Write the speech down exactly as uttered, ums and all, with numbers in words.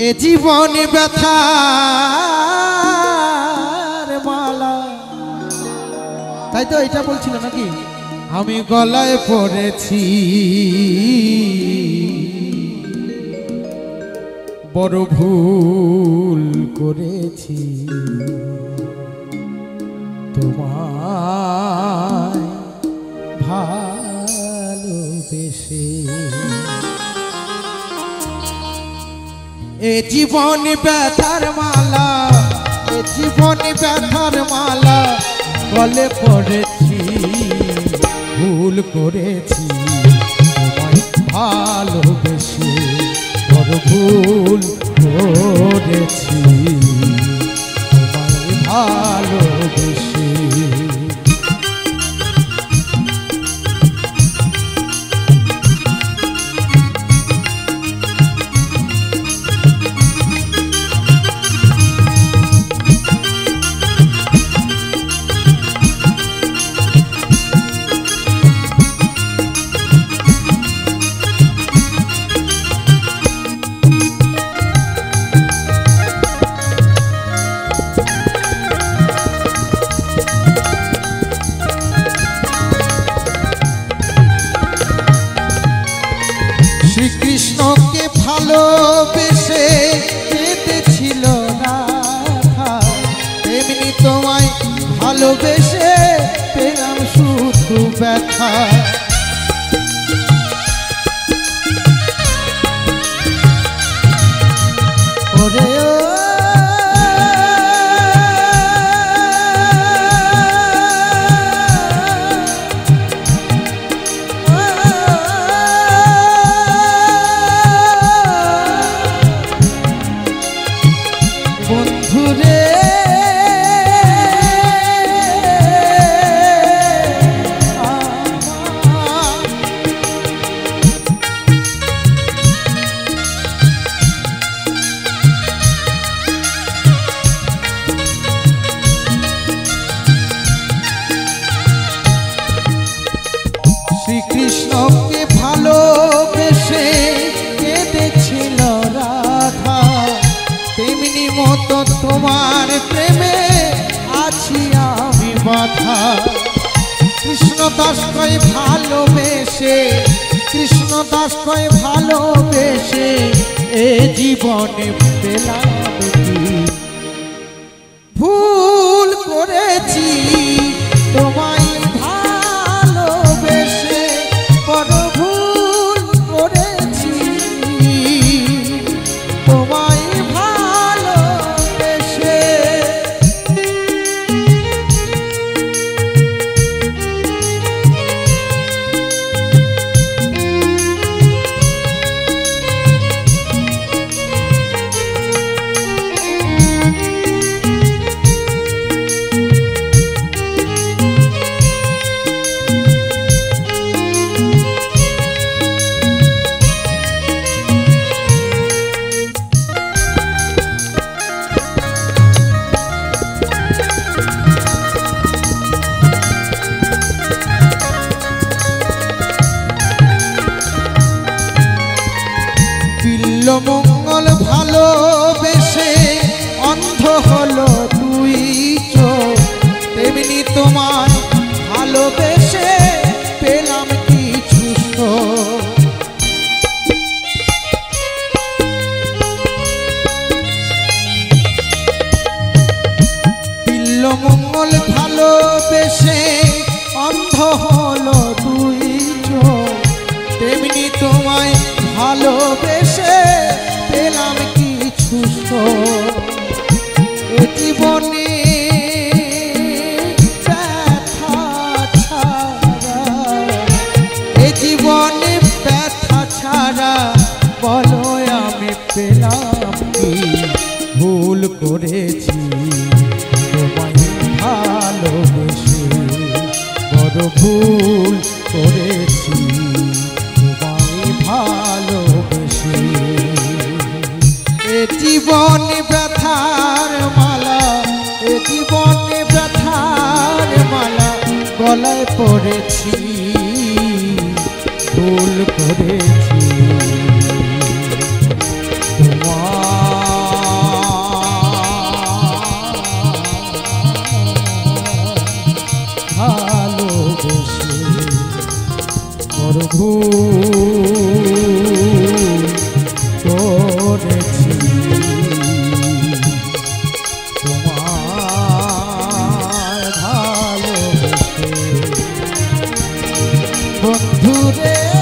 এ জীবন ব্যথার মালা, তাই তো এটা বলছিল নাকি? আমি গলায় পড়েছি, বড় ভুল করেছি, তোমায় ভালোবেসে। এ জীবন ব্যথার মালা, এ জীবন ব্যথার মালা, গলে পড়েছি, ভুল করেছি, তোমায় ভালোবেসে, বড় ভুল করেছি, তোমায় ভালোবেসে। শ্রীকৃষ্ণকে ভালোবেসে কেঁদেছিল রাধা, তেমনি তোমায় ভালোবেসে পেলাম শুধু ব্যথা। ওরে বন্ধুরে, শ্রীকৃষ্ণকে ভালোবেসে কেঁদেছিল রাধা, তেমনি মতো তোমার প্রেমে আছি আমি বাধা। কৃষ্ণ দাস কয় ভালোবেসে, কৃষ্ণ দাস কয় ভালোবেসে, এ জীবনে পেলাম কি? ভুল করেছি তোমায় ভালোবেসে, বড় ভুল করেছি, তোমায় ভালোবেসে। মঙ্গল ভালোবেসে অন্ধ হলো দুই চোখ, তেমনি তোমায় ভালোবেসে পেলাম কিছু সুখ। বিল্ল মঙ্গল ভালোবেসে অন্ধ হলো দুই চোখ, তেমনি তোমায় ভালোবেসে পেলাম কিছু সুখ। এ জীবনে ব্যথা ছাড়া, এ জীবনে ব্যথা ছাড়া, বলো আমি পেলাম কি? ভুল করেছি তোমায় ভালোবেসে, বড় ভুল করেছি, ভালোবেসে। এ জীবন ব্যথার মালা, এ জীবন ব্যথার মালা, গলায় পড়েছি, ভুল করেছি, তোমার ঘোর ভুল করেছি তোমায় ভালোবেসে বন্ধুরে